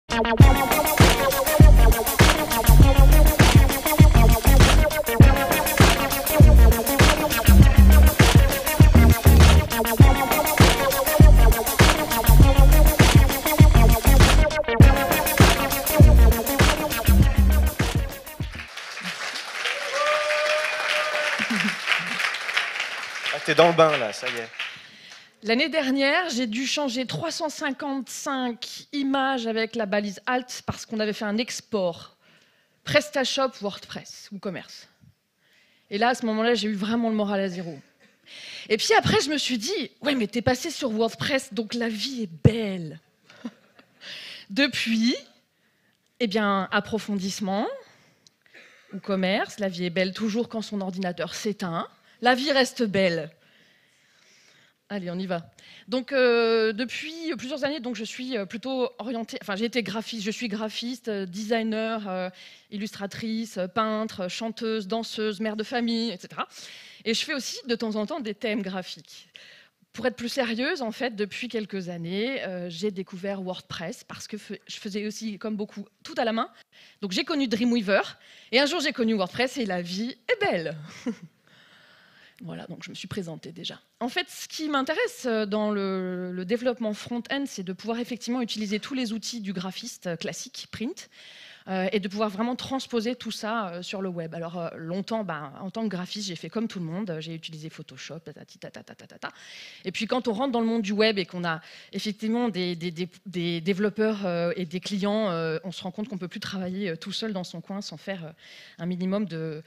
T'es dans le bain, là, ça y est. L'année dernière, j'ai dû changer 355 images avec la balise Alt parce qu'on avait fait un export PrestaShop WordPress, WooCommerce. Et là, à ce moment-là, j'ai eu vraiment le moral à zéro. Et puis après, je me suis dit, ouais, mais t'es passé sur WordPress, donc la vie est belle. Depuis, eh bien, approfondissement, WooCommerce, la vie est belle toujours quand son ordinateur s'éteint. La vie reste belle. Allez, on y va. Donc, depuis plusieurs années, donc, je suis plutôt orientée... Enfin, j'ai été graphiste, je suis graphiste, designer, illustratrice, peintre, chanteuse, danseuse, mère de famille, etc. Et je fais aussi, de temps en temps, des thèmes graphiques. Pour être plus sérieuse, en fait, depuis quelques années, j'ai découvert WordPress parce que je faisais aussi, comme beaucoup, tout à la main. Donc, j'ai connu Dreamweaver. Et un jour, j'ai connu WordPress et la vie est belle. Voilà, donc je me suis présentée déjà. En fait, ce qui m'intéresse dans le développement front-end, c'est de pouvoir effectivement utiliser tous les outils du graphiste classique, print, et de pouvoir vraiment transposer tout ça sur le web. Alors, longtemps, en tant que graphiste, j'ai fait comme tout le monde. J'ai utilisé Photoshop, et puis, quand on rentre dans le monde du web et qu'on a effectivement des développeurs et des clients, on se rend compte qu'on ne peut plus travailler tout seul dans son coin sans faire un minimum de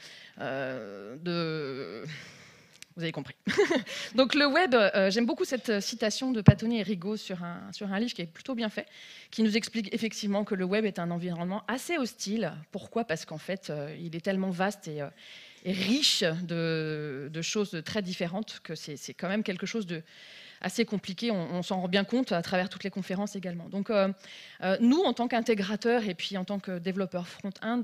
vous avez compris. Donc le web, j'aime beaucoup cette citation de Pattoni et Rigaud sur un livre qui est plutôt bien fait, qui nous explique effectivement que le web est un environnement assez hostile. Pourquoi ? Parce qu'en fait, il est tellement vaste et riche de choses très différentes que c'est quand même quelque chose de assez compliqué. On s'en rend bien compte à travers toutes les conférences également. Donc nous, en tant qu'intégrateurs et puis en tant que développeurs front-end,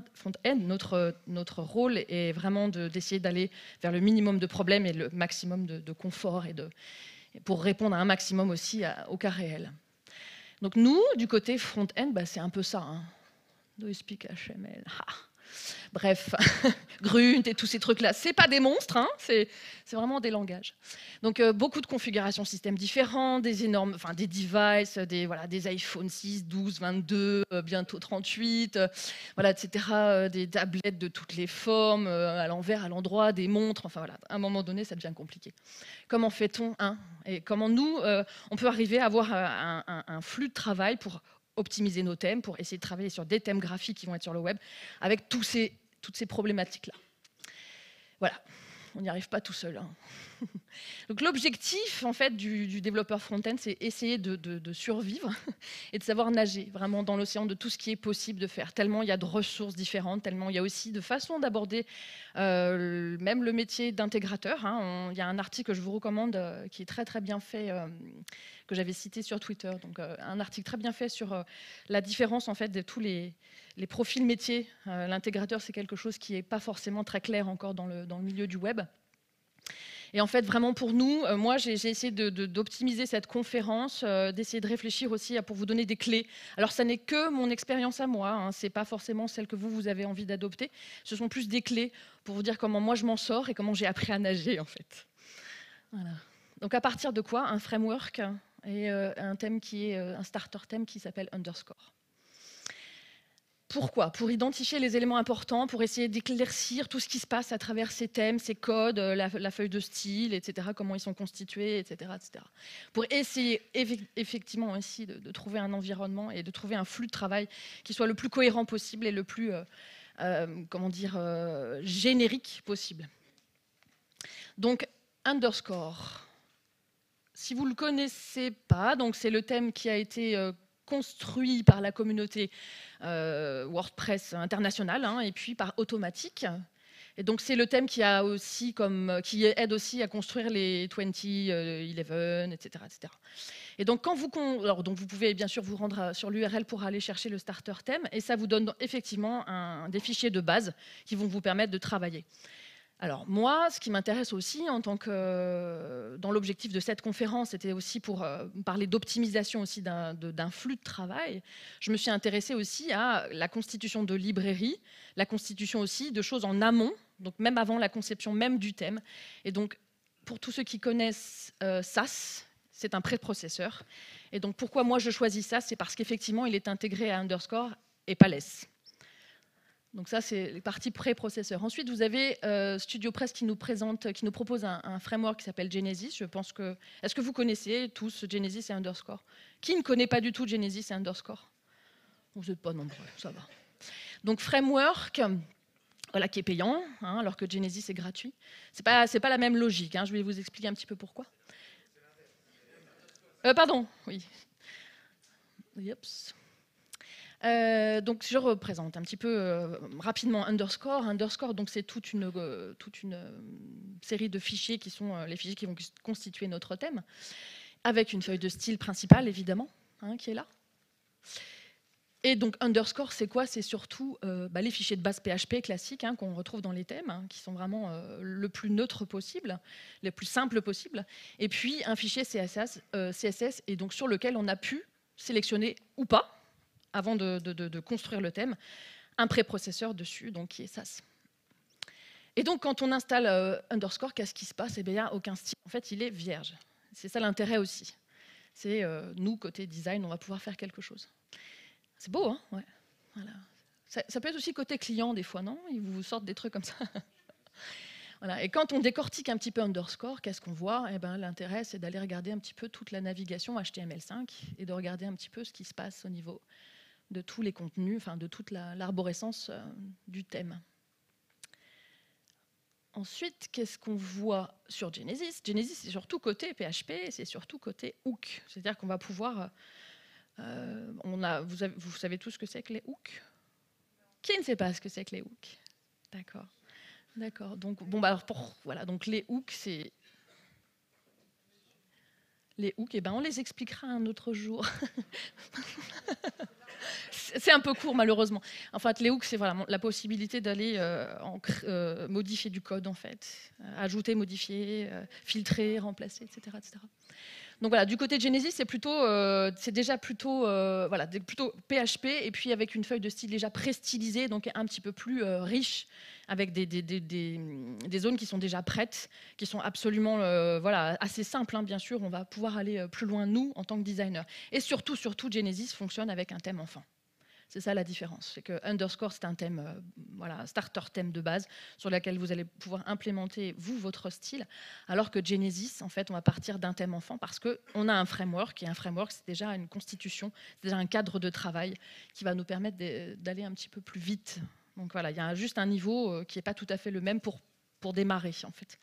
notre rôle est vraiment d'essayer d'aller vers le minimum de problèmes et le maximum de confort et pour répondre à un maximum aussi au cas réel. Donc nous, du côté front-end, c'est un peu ça. Do you speak HTML? Bref, Grunt et tous ces trucs-là, c'est pas des monstres, c'est vraiment des langages. Donc beaucoup de configurations système différents, des énormes, des devices, des iPhone 6, 12, 22, bientôt 38, etc. Des tablettes de toutes les formes, à l'envers, à l'endroit, des montres, à un moment donné, ça devient compliqué. Comment fait-on, et comment nous, on peut arriver à avoir un flux de travail pour optimiser nos thèmes, pour essayer de travailler sur des thèmes graphiques qui vont être sur le web, avec toutes ces problématiques-là. Voilà, on n'y arrive pas tout seul. Donc l'objectif, en fait, du développeur front-end, c'est essayer de survivre et de savoir nager vraiment dans l'océan de tout ce qui est possible de faire. Tellement il y a de ressources différentes, tellement il y a aussi de façons d'aborder même le métier d'intégrateur. Il y a un article que je vous recommande qui est très très bien fait, que j'avais cité sur Twitter. Donc un article très bien fait sur la différence en fait de tous les profils métiers. L'intégrateur, c'est quelque chose qui n'est pas forcément très clair encore dans le milieu du web. Et en fait, vraiment pour nous, moi, j'ai essayé d'optimiser cette conférence, d'essayer de réfléchir aussi pour vous donner des clés. Alors, ça n'est que mon expérience à moi, ce n'est pas forcément celle que vous avez envie d'adopter. Ce sont plus des clés pour vous dire comment moi je m'en sors et comment j'ai appris à nager, en fait. Voilà. Donc, à partir de quoi ? Un framework et un thème qui est un starter thème qui s'appelle Underscore. Pourquoi ? Pour identifier les éléments importants, pour essayer d'éclaircir tout ce qui se passe à travers ces thèmes, ces codes, la feuille de style, etc., comment ils sont constitués, etc., etc. Pour essayer effectivement aussi de trouver un environnement et de trouver un flux de travail qui soit le plus cohérent possible et le plus générique possible. Donc, Underscore. Si vous ne le connaissez pas, donc c'est le thème qui a été construit par la communauté WordPress internationale et puis par Automatic. Et donc c'est le thème qui aide aussi à construire les 2011, etc., etc. Et donc quand donc vous pouvez bien sûr vous rendre sur l'URL pour aller chercher le starter thème et ça vous donne effectivement des fichiers de base qui vont vous permettre de travailler. Alors moi, ce qui m'intéresse aussi en tant que dans l'objectif de cette conférence, c'était aussi pour parler d'optimisation aussi d'un flux de travail. Je me suis intéressée aussi à la constitution de librairies, la constitution aussi de choses en amont, donc même avant la conception même du thème. Et donc pour tous ceux qui connaissent SAS, c'est un préprocesseur. Et donc pourquoi moi je choisis ça, c'est parce qu'effectivement il est intégré à Underscore et pas Less. Donc ça, c'est les parties préprocesseurs. Ensuite, vous avez StudioPress qui nous propose un framework qui s'appelle Genesis. Je pense que... Est-ce que vous connaissez tous Genesis et Underscore? Qui ne connaît pas du tout Genesis et Underscore? Vous n'êtes pas nombreux, ça va. Donc framework, voilà, qui est payant, hein, alors que Genesis est gratuit. C'est pas la même logique. Hein, je vais vous expliquer un petit peu pourquoi. Pardon, oui. Yups. Donc je représente un petit peu rapidement Underscore. Underscore, donc c'est toute une série de fichiers qui sont les fichiers qui vont constituer notre thème, avec une feuille de style principale évidemment, hein, qui est là. Et donc Underscore, c'est quoi? C'est surtout les fichiers de base PHP classiques, hein, qu'on retrouve dans les thèmes, hein, qui sont vraiment le plus neutre possible, le plus simple possible. Et puis un fichier CSS, et donc sur lequel on a pu sélectionner ou pas, avant de construire le thème, un préprocesseur dessus, donc qui est SAS. Et donc, quand on installe Underscore, qu'est-ce qui se passe? Eh bien, il n'y a aucun style. En fait, il est vierge. C'est ça l'intérêt aussi. C'est nous, côté design, on va pouvoir faire quelque chose. C'est beau, hein? Ouais. Voilà. Ça peut être aussi côté client, des fois, non? Ils vous sortent des trucs comme ça. Voilà. Et quand on décortique un petit peu Underscore, qu'est-ce qu'on voit? Eh ben, l'intérêt, c'est d'aller regarder un petit peu toute la navigation HTML5 et de regarder un petit peu ce qui se passe au niveau de tous les contenus, enfin de toute l'arborescence du thème. Ensuite, qu'est-ce qu'on voit sur Genesis? Genesis, c'est surtout côté PHP, c'est surtout côté hook. C'est-à-dire qu'on va pouvoir... vous savez tous ce que c'est que les hooks? Qui ne sait pas ce que c'est que les hooks? D'accord. D'accord. Donc, bon, alors voilà, donc les hooks, c'est... Les hooks, eh ben, on les expliquera un autre jour. C'est un peu court, malheureusement. En fait, les hooks, c'est vraiment la possibilité d'aller modifier du code, en fait. Ajouter, modifier, filtrer, remplacer, etc., etc. Donc voilà, du côté de Genesis, c'est déjà plutôt PHP, et puis avec une feuille de style déjà pré-stylisée, donc un petit peu plus riche, avec des zones qui sont déjà prêtes, qui sont absolument assez simples, hein, bien sûr. On va pouvoir aller plus loin, nous, en tant que designer. Et surtout, Genesis fonctionne avec un thème enfant. C'est ça la différence. C'est que Underscore, c'est un thème, starter thème de base, sur lequel vous allez pouvoir implémenter, vous, votre style, alors que Genesis, en fait, on va partir d'un thème enfant parce qu'on a un framework, et un framework, c'est déjà une constitution, c'est déjà un cadre de travail qui va nous permettre d'aller un petit peu plus vite. Donc voilà, il y a juste un niveau qui n'est pas tout à fait le même pour démarrer, en fait.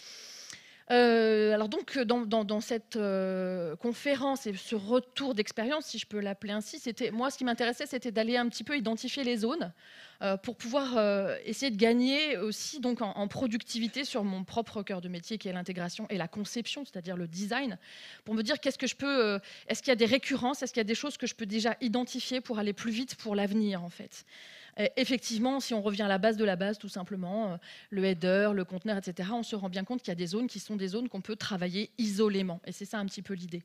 Alors donc, dans cette conférence et ce retour d'expérience, si je peux l'appeler ainsi, moi, ce qui m'intéressait, c'était d'aller un petit peu identifier les zones pour pouvoir essayer de gagner aussi donc, en productivité sur mon propre cœur de métier, qui est l'intégration et la conception, c'est-à-dire le design, pour me dire qu'est-ce que je peux... est-ce qu'il y a des récurrences? Est-ce qu'il y a des choses que je peux déjà identifier pour aller plus vite pour l'avenir, en fait? Effectivement, si on revient à la base de la base, tout simplement, le header, le conteneur, etc., on se rend bien compte qu'il y a des zones qui sont des zones qu'on peut travailler isolément. Et c'est ça un petit peu l'idée.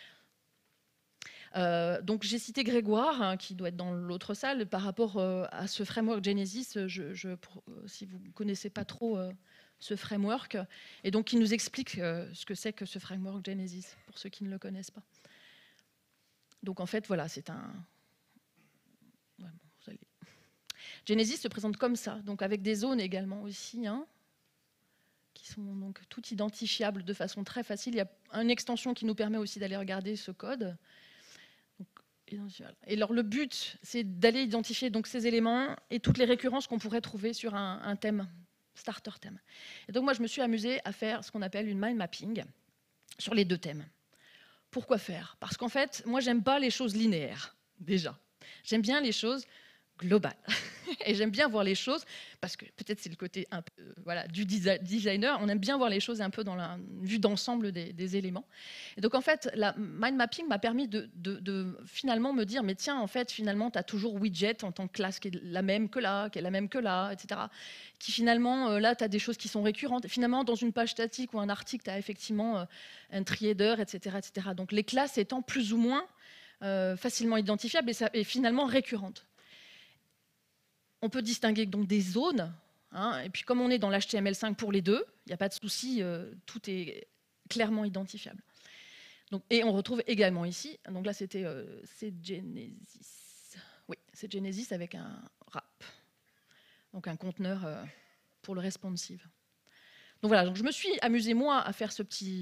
Donc j'ai cité Grégoire, hein, qui doit être dans l'autre salle, par rapport à ce framework Genesis, si vous ne connaissez pas trop ce framework, et donc il nous explique ce que c'est que ce framework Genesis, pour ceux qui ne le connaissent pas. Donc en fait, voilà, c'est un... Ouais, bon, vous allez... Genesis se présente comme ça, donc avec des zones également aussi, hein, qui sont donc toutes identifiables de façon très facile. Il y a une extension qui nous permet aussi d'aller regarder ce code. Donc, et alors le but, c'est d'aller identifier donc ces éléments et toutes les récurrences qu'on pourrait trouver sur un thème, starter thème. Et donc moi, je me suis amusée à faire ce qu'on appelle une mind mapping sur les deux thèmes. Pourquoi faire? Parce qu'en fait, moi, j'aime pas les choses linéaires, déjà. J'aime bien les choses global. Et j'aime bien voir les choses, parce que peut-être c'est le côté un peu, voilà, du designer, on aime bien voir les choses un peu dans la vue d'ensemble des éléments. Et donc en fait, la mind mapping m'a permis de finalement me dire, mais tiens, en fait, finalement, tu as toujours widget en tant que classe qui est la même que là, qui est la même que là, etc. Qui finalement, là, tu as des choses qui sont récurrentes. Finalement, dans une page statique ou un article, tu as effectivement un triader, etc., etc. Donc les classes étant plus ou moins facilement identifiables et finalement récurrentes. On peut distinguer donc des zones, hein, et puis comme on est dans l'HTML5 pour les deux, il n'y a pas de souci, tout est clairement identifiable. Donc, et on retrouve également ici, donc là c'était Genesis, oui, c'est Genesis avec un wrap, donc un conteneur pour le responsive. Donc voilà, donc je me suis amusée moi à faire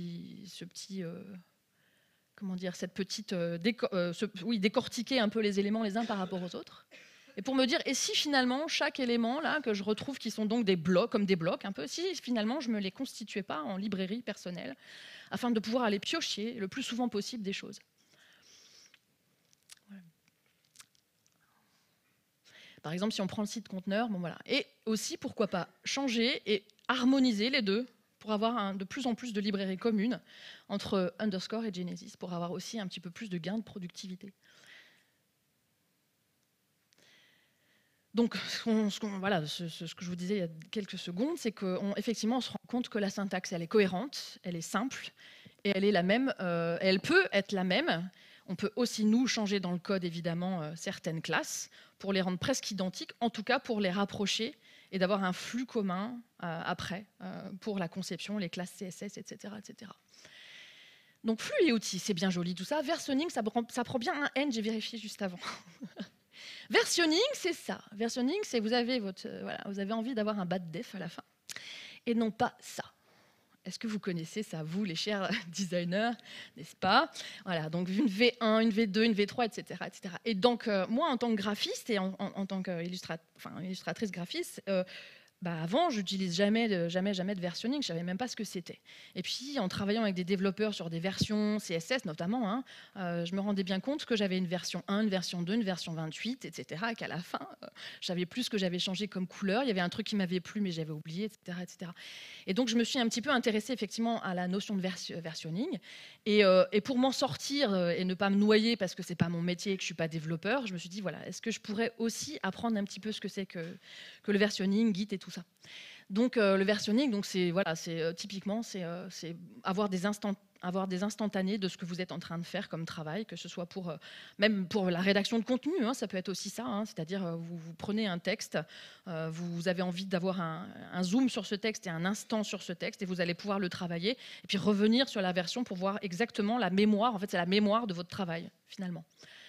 comment dire, cette petite décortiquer un peu les éléments les uns par rapport aux autres. Et pour me dire, et si finalement chaque élément là que je retrouve qui sont donc des blocs, comme des blocs un peu, si finalement je me les constituais pas en librairie personnelle, afin de pouvoir aller piocher le plus souvent possible des choses. Voilà. Par exemple, si on prend le site conteneur, bon voilà. Et aussi, pourquoi pas changer et harmoniser les deux pour avoir de plus en plus de librairies communes entre Underscore et Genesis, pour avoir aussi un petit peu plus de gains de productivité. Donc, voilà, ce que je vous disais il y a quelques secondes, c'est qu'effectivement, on se rend compte que la syntaxe, elle est cohérente, elle est simple, et elle est la même. Elle peut être la même. On peut aussi, nous, changer dans le code, évidemment, certaines classes pour les rendre presque identiques, en tout cas pour les rapprocher et d'avoir un flux commun après pour la conception, les classes CSS, etc., etc. Donc, flux et outils, c'est bien joli tout ça. Versioning, ça prend bien un N, j'ai vérifié juste avant. Versioning, c'est ça. Versioning, c'est vous avez vous avez envie d'avoir un bad def à la fin, et non pas ça. Est-ce que vous connaissez ça, vous, les chers designers, n'est-ce pas? Voilà, donc une V1, une V2, une V3, etc., etc. Et donc, moi, en tant que graphiste et en tant qu'illustratrice graphiste, avant, je n'utilise jamais de versionning, je ne savais même pas ce que c'était. Et puis, en travaillant avec des développeurs sur des versions CSS notamment, hein, je me rendais bien compte que j'avais une version 1, une version 2, une version 28, etc. Et qu'à la fin, je savais plus ce que j'avais changé comme couleur. Il y avait un truc qui m'avait plu, mais j'avais oublié, etc., etc. Et donc, je me suis un petit peu intéressée effectivement à la notion de versionning. Et pour m'en sortir et ne pas me noyer, parce que ce n'est pas mon métier et que je ne suis pas développeur, je me suis dit, voilà, est-ce que je pourrais aussi apprendre un petit peu ce que c'est que le versionning, Git et tout ça. Donc le versionning, donc typiquement c'est avoir des instantanés de ce que vous êtes en train de faire comme travail, que ce soit même pour la rédaction de contenu, hein, ça peut être aussi ça, hein, c'est-à-dire vous prenez un texte, vous avez envie d'avoir un zoom sur ce texte et un instant sur ce texte, et vous allez pouvoir le travailler et puis revenir sur la version pour voir exactement la mémoire. En fait, c'est la mémoire de votre travail finalement.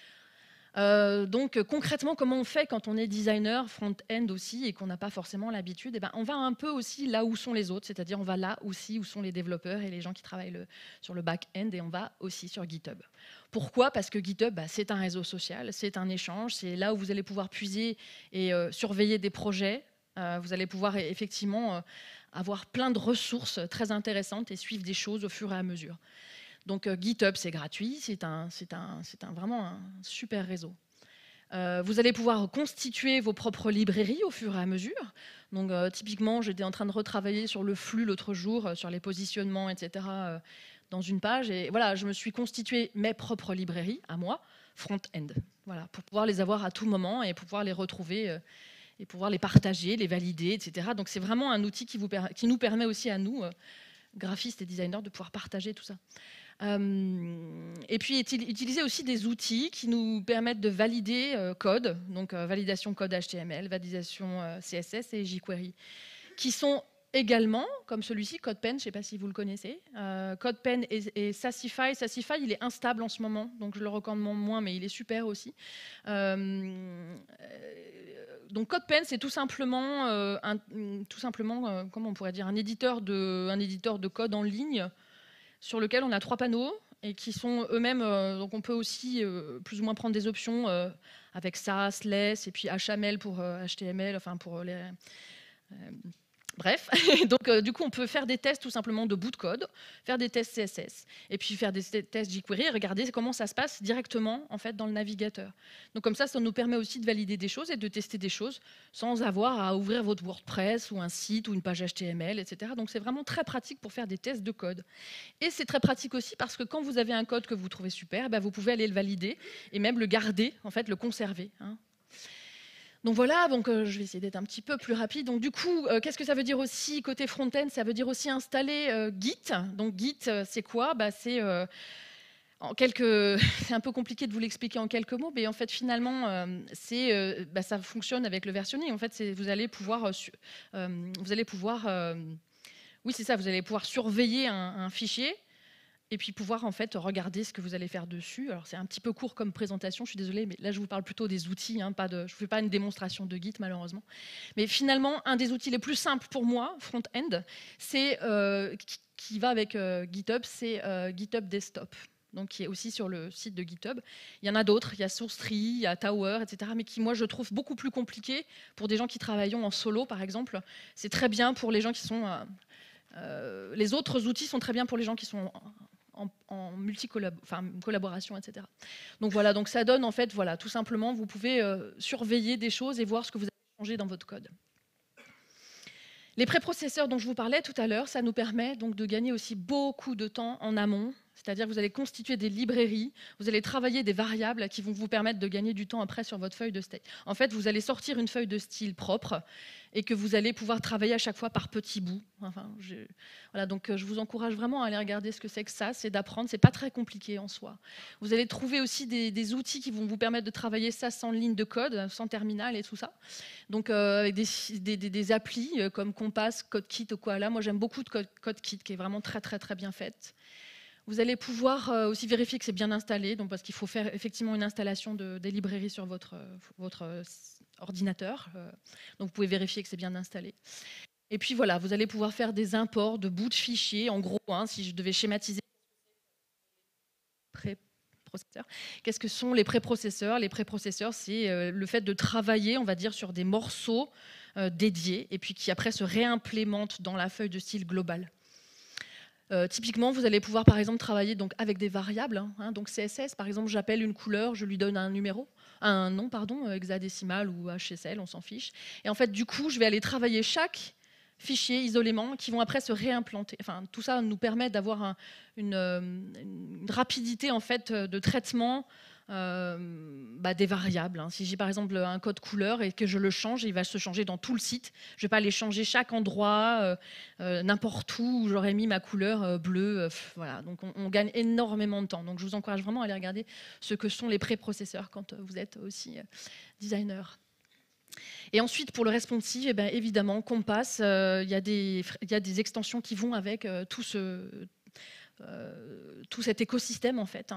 Donc concrètement, comment on fait quand on est designer front-end aussi et qu'on n'a pas forcément l'habitude? On va un peu aussi là où sont les autres, c'est-à-dire on va là aussi où sont les développeurs et les gens qui travaillent sur le back-end, et on va aussi sur GitHub. Pourquoi? Parce que GitHub, c'est un réseau social, c'est un échange, c'est là où vous allez pouvoir puiser et surveiller des projets. Vous allez pouvoir effectivement avoir plein de ressources très intéressantes et suivre des choses au fur et à mesure. Donc GitHub, c'est gratuit, c'est vraiment un super réseau. Vous allez pouvoir constituer vos propres librairies au fur et à mesure. Donc typiquement, j'étais en train de retravailler sur le flux l'autre jour, sur les positionnements, etc., dans une page. Et voilà, je me suis constitué mes propres librairies, à moi, front-end. Voilà, pour pouvoir les avoir à tout moment et pour pouvoir les retrouver et pouvoir les partager, les valider, etc. Donc c'est vraiment un outil qui nous permet aussi à nous, graphistes et designers, de pouvoir partager tout ça. Et puis utiliser aussi des outils qui nous permettent de valider code, donc validation code HTML, validation CSS et jQuery, qui sont également, comme celui-ci, CodePen, je ne sais pas si vous le connaissez. CodePen et Sassify. Sassify, il est instable en ce moment, donc je le recommande moins, mais il est super aussi. Donc CodePen, c'est tout simplement, comment on pourrait dire, un éditeur de code en ligne sur lequel on a 3 panneaux et qui sont eux-mêmes, donc on peut aussi plus ou moins prendre des options avec Sass, Less et puis HTML pour HTML, enfin pour Bref, donc du coup, on peut faire des tests tout simplement de bout de code, faire des tests CSS, et puis faire des tests jQuery et regarder comment ça se passe directement en fait dans le navigateur. Donc comme ça nous permet aussi de valider des choses et de tester des choses sans avoir à ouvrir votre WordPress ou un site ou une page HTML, etc. Donc c'est vraiment très pratique pour faire des tests de code. Et c'est très pratique aussi parce que quand vous avez un code que vous trouvez super, vous pouvez aller le valider et même le garder, en fait, le conserver. Donc voilà, je vais essayer d'être un petit peu plus rapide. Donc du coup, qu'est-ce que ça veut dire aussi côté front-end? Ça veut dire aussi installer Git. Donc Git, c'est quoi? C'est c'est un peu compliqué de vous l'expliquer en quelques mots, mais en fait finalement, ça fonctionne avec le versionning. En fait, vous allez pouvoir, oui c'est ça, vous allez pouvoir surveiller un fichier. Et puis pouvoir en fait regarder ce que vous allez faire dessus. Alors c'est un petit peu court comme présentation, je suis désolée, mais là je vous parle plutôt des outils, je ne fais pas une démonstration de Git malheureusement. Mais finalement, un des outils les plus simples pour moi, front-end, c'est qui va avec GitHub, c'est GitHub Desktop. Donc, qui est aussi sur le site de GitHub. Il y en a d'autres, il y a SourceTree, il y a Tower, etc. Mais qui, moi, je trouve beaucoup plus compliqué pour des gens qui travaillent en solo, par exemple. C'est très bien pour les gens qui sont... les autres outils sont très bien pour les gens qui sont en collaboration, etc. Donc voilà, donc ça donne en fait, voilà, tout simplement, vous pouvez surveiller des choses et voir ce que vous avez changé dans votre code. Les préprocesseurs dont je vous parlais tout à l'heure, ça nous permet donc de gagner aussi beaucoup de temps en amont. C'est-à-dire que vous allez constituer des librairies, vous allez travailler des variables qui vont vous permettre de gagner du temps après sur votre feuille de style. En fait, vous allez sortir une feuille de style propre et que vous allez pouvoir travailler à chaque fois par petits bouts. Voilà, donc je vous encourage vraiment à aller regarder ce que c'est que ça, c'est d'apprendre, c'est pas très compliqué en soi. Vous allez trouver aussi des outils qui vont vous permettre de travailler ça sans ligne de code, sans terminal et tout ça. Donc avec des applis comme Compass, CodeKit ou quoi là. Moi j'aime beaucoup de CodeKit qui est vraiment très très très bien faite. Vous allez pouvoir aussi vérifier que c'est bien installé, donc parce qu'il faut faire effectivement une installation des librairies sur votre ordinateur. Donc vous pouvez vérifier que c'est bien installé. Et puis voilà, vous allez pouvoir faire des imports de bouts de fichiers. En gros, si je devais schématiser préprocesseurs, qu'est-ce que sont les préprocesseurs? Les préprocesseurs, c'est le fait de travailler, on va dire, sur des morceaux dédiés et puis qui après se réimplémentent dans la feuille de style globale. Typiquement, vous allez pouvoir par exemple travailler donc, avec des variables. Donc CSS, par exemple, j'appelle une couleur, je lui donne un nom, hexadécimal ou HSL, on s'en fiche. Et en fait, du coup, je vais aller travailler chaque fichier isolément qui vont après se réimplanter. Enfin, tout ça nous permet d'avoir une rapidité en fait, de traitement des variables. Si j'ai par exemple un code couleur et que je le change, il va se changer dans tout le site. Je ne vais pas aller changer chaque endroit, n'importe où j'aurais mis ma couleur bleue. Voilà. Donc on gagne énormément de temps. Donc je vous encourage vraiment à aller regarder ce que sont les préprocesseurs quand vous êtes aussi designer. Et ensuite, pour le responsive, évidemment, Compass, il y a des extensions qui vont avec tout cet écosystème en fait,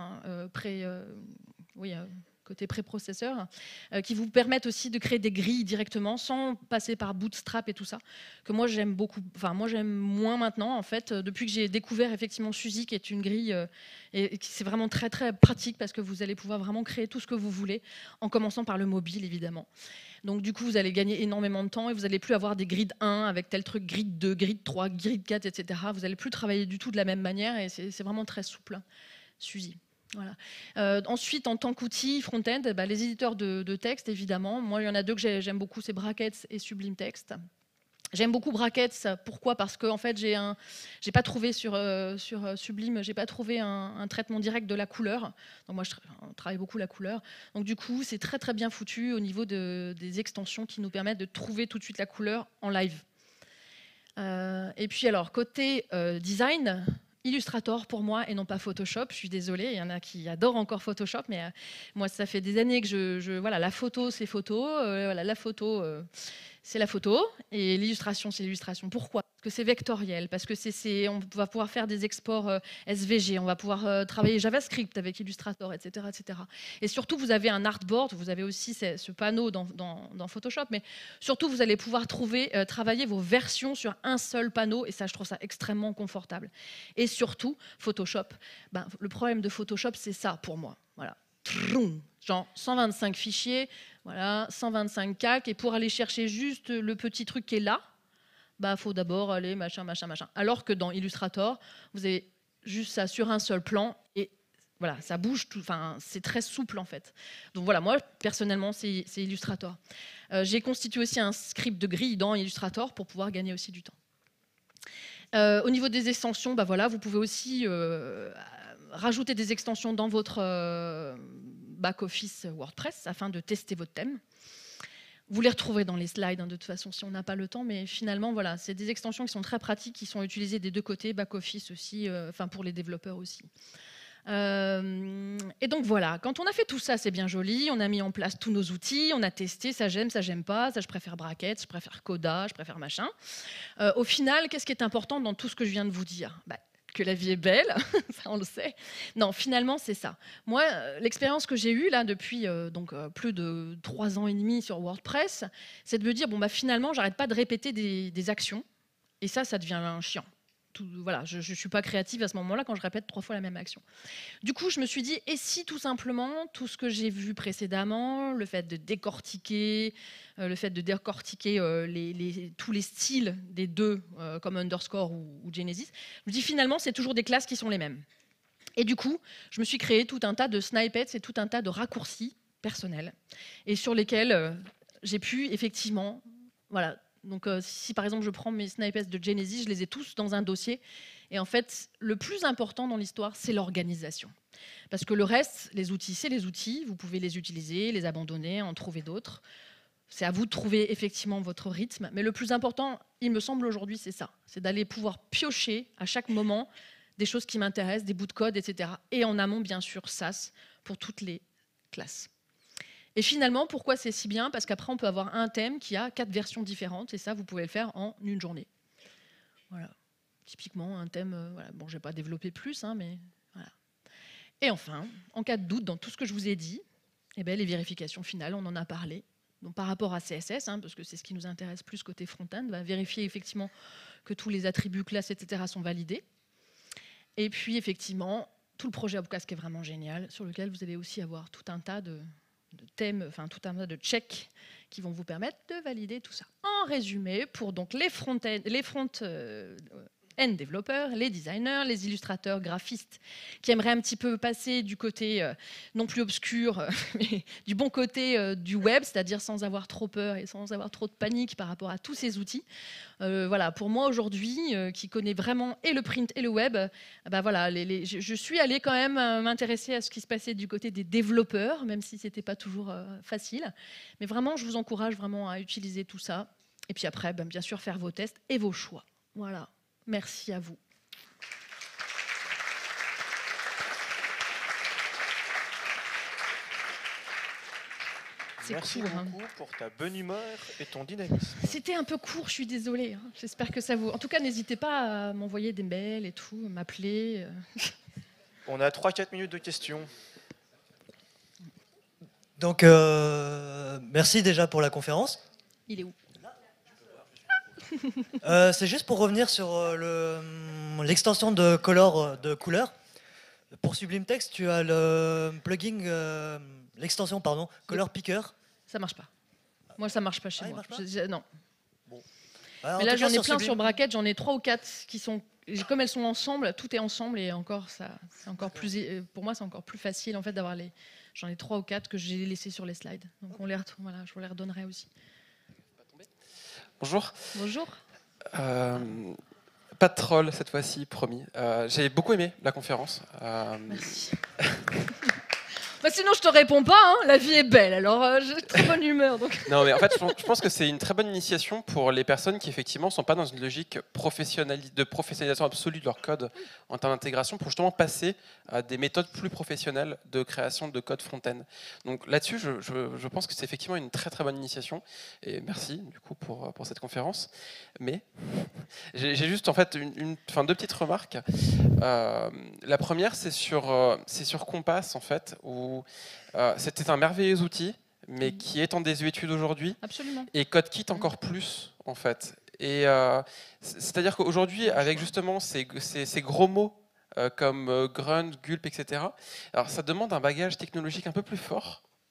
côté préprocesseur, qui vous permettent aussi de créer des grilles directement sans passer par Bootstrap et tout ça, que moi j'aime beaucoup. Enfin, moi j'aime moins maintenant en fait, depuis que j'ai découvert effectivement Suzy, qui est une grille et qui c'est vraiment très très pratique parce que vous allez pouvoir vraiment créer tout ce que vous voulez, en commençant par le mobile évidemment. Donc du coup, vous allez gagner énormément de temps et vous n'allez plus avoir des grids 1 avec tel truc, grid 2, grid 3, grid 4, etc. Vous n'allez plus travailler du tout de la même manière et c'est vraiment très souple. Suzy. Voilà. Ensuite, en tant qu'outil front-end, les éditeurs de texte, évidemment. Moi, il y en a deux que j'aime beaucoup, c'est Brackets et Sublime Text. J'aime beaucoup Brackets. Pourquoi? Parce que en fait, j'ai pas trouvé sur Sublime, j'ai pas trouvé un traitement direct de la couleur. Donc moi, je travaille beaucoup la couleur. Donc du coup, c'est très très bien foutu au niveau des extensions qui nous permettent de trouver tout de suite la couleur en live. Et puis alors côté design. Illustrator pour moi et non pas Photoshop. Je suis désolée, il y en a qui adorent encore Photoshop, mais moi ça fait des années que voilà, la photo c'est photo, voilà, la photo c'est la photo et l'illustration c'est l'illustration. Pourquoi? Parce que c'est vectoriel, parce que on va pouvoir faire des exports SVG, on va pouvoir travailler JavaScript avec Illustrator, etc., etc. Et surtout vous avez un artboard, vous avez aussi ce panneau dans Photoshop, mais surtout vous allez pouvoir travailler vos versions sur un seul panneau et ça je trouve ça extrêmement confortable. Et surtout Photoshop, le problème de Photoshop c'est ça pour moi. Voilà. Genre 125 fichiers, voilà, 125 calques, et pour aller chercher juste le petit truc qui est là, bah faut d'abord aller machin, machin, machin. Alors que dans Illustrator, vous avez juste ça sur un seul plan et voilà, ça bouge tout. Enfin, c'est très souple en fait. Donc voilà, moi personnellement, c'est Illustrator. J'ai constitué aussi un script de grille dans Illustrator pour pouvoir gagner aussi du temps. Au niveau des extensions, bah voilà, vous pouvez aussi rajouter des extensions dans votre back-office WordPress afin de tester votre thème. Vous les retrouverez dans les slides, hein, de toute façon, si on n'a pas le temps. Mais finalement, voilà, c'est des extensions qui sont très pratiques, qui sont utilisées des deux côtés, back-office aussi, enfin pour les développeurs aussi. Et donc voilà, quand on a fait tout ça, c'est bien joli, on a mis en place tous nos outils, on a testé, ça j'aime pas, ça je préfère Bracket, je préfère Coda, je préfère machin. Au final, qu'est-ce qui est important dans tout ce que je viens de vous dire? Que la vie est belle, ça on le sait. Non, finalement, c'est ça. Moi, l'expérience que j'ai eue là depuis plus de 3 ans et demi sur WordPress, c'est de me dire, bon, bah, finalement, j'arrête pas de répéter des actions, et ça devient chiant. Voilà, je ne suis pas créative à ce moment-là quand je répète 3 fois la même action. Du coup, je me suis dit, et si tout simplement, tout ce que j'ai vu précédemment, le fait de décortiquer, tous les styles des deux, comme Underscore ou Genesis, je me dis finalement, c'est toujours des classes qui sont les mêmes. Et du coup, je me suis créé tout un tas de snippets et tout un tas de raccourcis personnels, et sur lesquels j'ai pu effectivement, voilà. Donc, si par exemple je prends mes snippets de Genesis, je les ai tous dans un dossier. Et en fait, le plus important dans l'histoire, c'est l'organisation. Parce que le reste, les outils, c'est les outils. Vous pouvez les utiliser, les abandonner, en trouver d'autres. C'est à vous de trouver effectivement votre rythme. Mais le plus important, il me semble aujourd'hui, c'est ça. C'est d'aller pouvoir piocher à chaque moment des choses qui m'intéressent, des bouts de code, etc. Et en amont, bien sûr, SAS pour toutes les classes. Et finalement, pourquoi c'est si bien? Parce qu'après, on peut avoir un thème qui a 4 versions différentes, et ça, vous pouvez le faire en une journée. Voilà. Typiquement, un thème... voilà. Bon, je ne vais pas développer plus, hein, mais voilà. Et enfin, en cas de doute dans tout ce que je vous ai dit, eh bien, les vérifications finales, on en a parlé. Donc, par rapport à CSS, hein, parce que c'est ce qui nous intéresse plus côté front-end, vérifier effectivement que tous les attributs, classes, etc. sont validés. Et puis, effectivement, tout le projet Upcast qui est vraiment génial, sur lequel vous allez aussi avoir tout un tas de thèmes, enfin tout un tas de checks qui vont vous permettre de valider tout ça. En résumé, pour donc les front-end développeurs, les designers, les illustrateurs, graphistes, qui aimeraient un petit peu passer du côté non plus obscur, mais du bon côté du web, c'est-à-dire sans avoir trop peur et sans avoir trop de panique par rapport à tous ces outils. Voilà, pour moi aujourd'hui, qui connais vraiment et le print et le web, voilà, je suis allée quand même m'intéresser à ce qui se passait du côté des développeurs, même si c'était pas toujours facile. Mais vraiment, je vous encourage vraiment à utiliser tout ça. Et puis après, bien sûr, faire vos tests et vos choix. Voilà. Merci à vous. Merci beaucoup pour ta bonne humeur et ton dynamisme. C'était un peu court, je suis désolée. Hein. J'espère que ça vous... En tout cas, n'hésitez pas à m'envoyer des mails et tout, m'appeler. On a 3-4 minutes de questions. Donc, merci déjà pour la conférence. Il est où? C'est juste pour revenir sur l'extension de couleur. Pour Sublime Text, tu as le plugin, l'extension, pardon, Color Picker. Ça marche pas. Moi, ça marche pas chez moi. Non. Bon. Mais là, j'en ai plein sur Bracket. J'en ai 3 ou 4 qui sont... Comme elles sont ensemble, tout est ensemble et encore, ça, c'est encore plus... Pour moi, c'est encore plus facile en fait d'avoir les... J'en ai 3 ou 4 que j'ai laissés sur les slides. Donc, voilà, je vous les redonnerai aussi. Bonjour. Bonjour. Pas de troll cette fois-ci, promis. J'ai beaucoup aimé la conférence. Merci. Sinon, je te réponds pas. Hein. La vie est belle. Alors, j'ai très bonne humeur. Donc. Non, mais en fait, je pense que c'est une très bonne initiation pour les personnes qui, effectivement, ne sont pas dans une logique de professionnalisation absolue de leur code en termes d'intégration pour justement passer à des méthodes plus professionnelles de création de code front-end. Donc là-dessus, je pense que c'est effectivement une très, très bonne initiation. Et merci, du coup, pour cette conférence. Mais j'ai juste, en fait, deux petites remarques. La première, c'est sur Compass, en fait, où c'était un merveilleux outil, mais qui est en désuétude aujourd'hui. Absolument. Et CodeKit encore plus, en fait. Et c'est-à-dire qu'aujourd'hui, avec justement ces gros mots comme grunt, gulp, etc., alors ça demande un bagage technologique un peu plus fort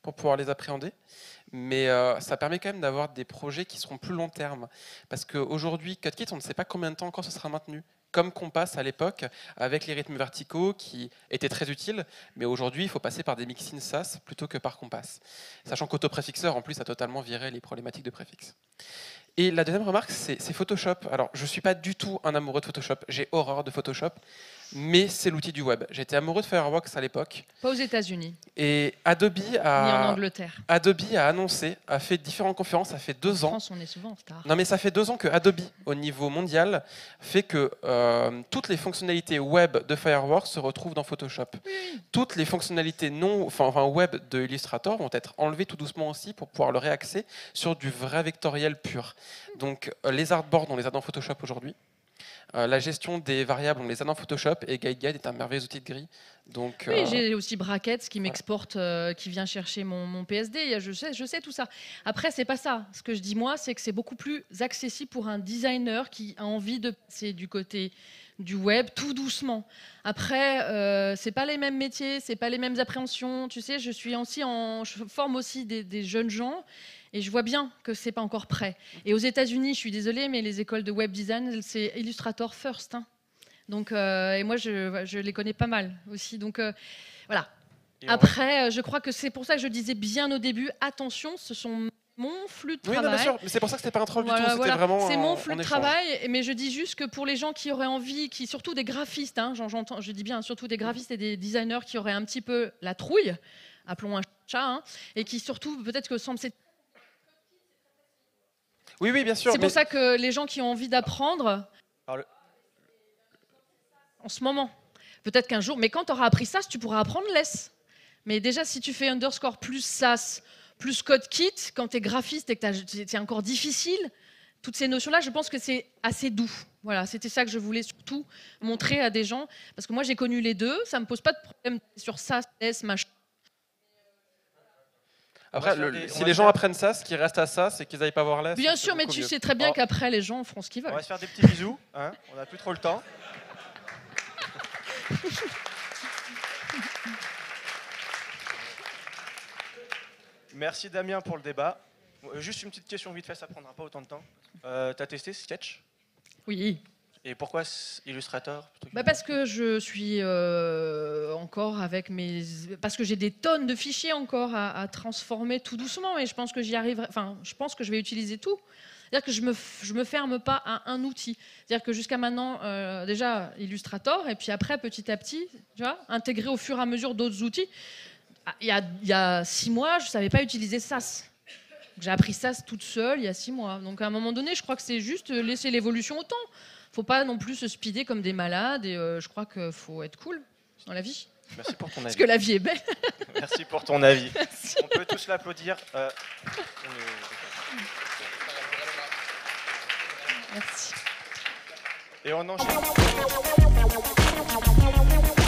pour pouvoir les appréhender. Mais ça permet quand même d'avoir des projets qui seront plus long terme. Parce qu'aujourd'hui, CutKit, on ne sait pas combien de temps encore ce sera maintenu. Comme Compass à l'époque, avec les rythmes verticaux qui étaient très utiles. Mais aujourd'hui, il faut passer par des mixins SAS plutôt que par Compass. Sachant qu'AutoPréfixeur, en plus, a totalement viré les problématiques de préfixe. Et la deuxième remarque, c'est Photoshop. Alors, je ne suis pas du tout un amoureux de Photoshop. J'ai horreur de Photoshop. Mais c'est l'outil du web. J'étais amoureux de Fireworks à l'époque. Pas aux États-Unis, Et ni en Angleterre. Adobe a annoncé, a fait différentes conférences, ça fait 2 En ans. France, on est souvent en star. Non mais ça fait 2 ans que Adobe, au niveau mondial, fait que toutes les fonctionnalités web de Fireworks se retrouvent dans Photoshop. Oui. Toutes les fonctionnalités web de Illustrator vont être enlevées tout doucement aussi pour pouvoir le réaxer sur du vrai vectoriel pur. Donc les artboards, on les a dans Photoshop aujourd'hui. La gestion des variables, on les a dans Photoshop, et GuideGuide est un merveilleux outil de grille. Donc, Oui, j'ai aussi Brackets qui m'exporte, qui vient chercher mon PSD. Je sais tout ça. Après, c'est pas ça. Ce que je dis moi, c'est que c'est beaucoup plus accessible pour un designer qui a envie de passer du côté du web tout doucement. Après, c'est pas les mêmes métiers, c'est pas les mêmes appréhensions. Tu sais, je forme aussi des jeunes gens. Et je vois bien que c'est pas encore prêt. Et aux États-Unis, je suis désolée, mais les écoles de web design, c'est Illustrator first. Hein. Donc, et moi, je les connais pas mal aussi. Donc, voilà. Après, je crois que c'est pour ça que je disais bien au début, attention, ce sont mon flux de travail. Oui, non, bien sûr, mais c'est pour ça que c'était pas un troll du tout. C'était vraiment c'est mon flux de échange. travail, mais je dis juste que pour les gens qui auraient envie, surtout des graphistes, hein, je dis bien surtout des graphistes et des designers qui auraient un petit peu la trouille, appelons un chat, hein, et qui surtout peut-être que semble Oui, bien sûr. C'est pour ça que les gens qui ont envie d'apprendre en ce moment, peut-être qu'un jour, mais quand tu auras appris SAS, tu pourras apprendre less. Mais déjà, si tu fais underscore plus SAS, plus CodeKit, quand tu es graphiste et que c'est encore difficile, toutes ces notions-là, je pense que c'est assez doux. Voilà, c'était ça que je voulais surtout montrer à des gens. Parce que moi, j'ai connu les deux, ça ne me pose pas de problème sur SAS, S, machin. Après, si les gens apprennent ça, ce qui reste à ça, c'est qu'ils n'aillent pas voir là. Bien sûr, mais tu sais très bien qu'après, les gens feront ce qu'ils veulent. On va se faire des petits bisous. Hein, on n'a plus trop le temps. Merci Damien pour le débat. Juste une petite question vite fait, ça ne prendra pas autant de temps. T'as testé Sketch? Oui. Et pourquoi Illustrator? Parce que je suis encore avec parce que j'ai des tonnes de fichiers encore à transformer tout doucement, et je pense que j'y arriverai. Enfin, je pense que je vais utiliser tout. C'est-à-dire que je me ferme pas à un outil. C'est-à-dire que jusqu'à maintenant, déjà Illustrator, et puis après, petit à petit, tu vois, intégrer au fur et à mesure d'autres outils. Il y a 6 mois, je savais pas utiliser SAS. J'ai appris SAS toute seule il y a 6 mois. Donc à un moment donné, je crois que c'est juste laisser l'évolution au temps. Faut pas non plus se speeder comme des malades, et je crois qu'il faut être cool dans la vie. Merci pour ton avis. Parce que la vie est belle. Merci pour ton avis. Merci. On peut tous l'applaudir. Merci. Et on enchaîne.